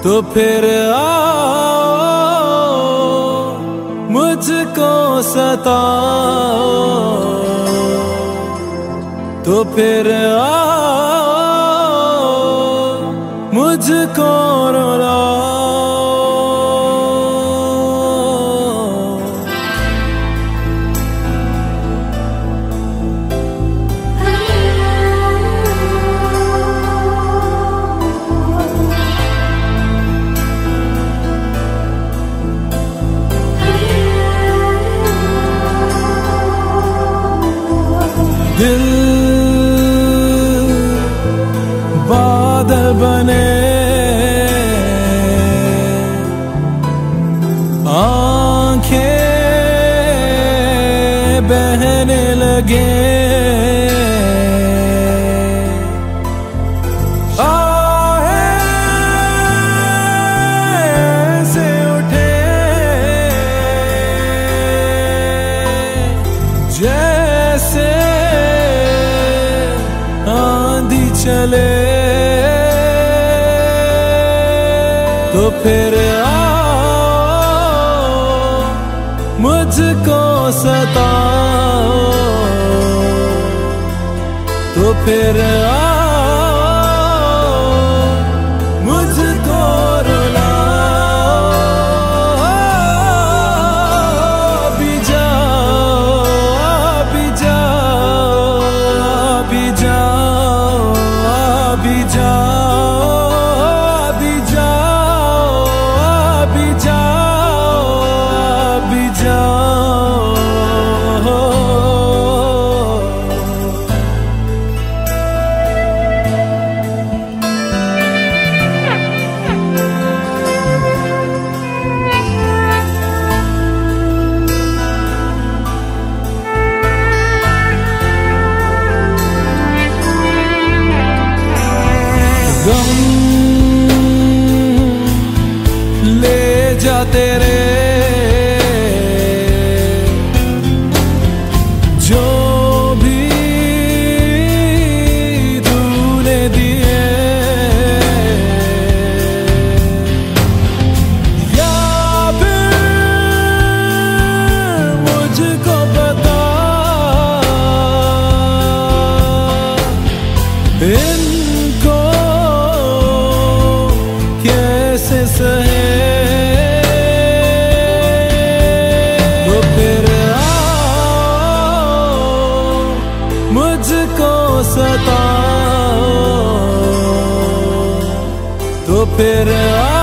तो फिर आओ मुझको सताओ, तो फिर आओ मुझको रुलाओ। दिल बादल बने, आंखें बहने लगे, आहें से उठे जैसे आंधी चले, तो फिर आओ मुझको सताओ, तो फिर आओ मुझको रुलाओ। भी जाओ, भी जाओ, भी जाओ, भी जाओ, भी जाओ, भी जाओ, भी जाओ। गम ले जा तेरे जो भी तूने दिए, या फिर मुझको बता इनको कैसे सहे, तो फिर आओ मुझको सताओ, तो फिर आओ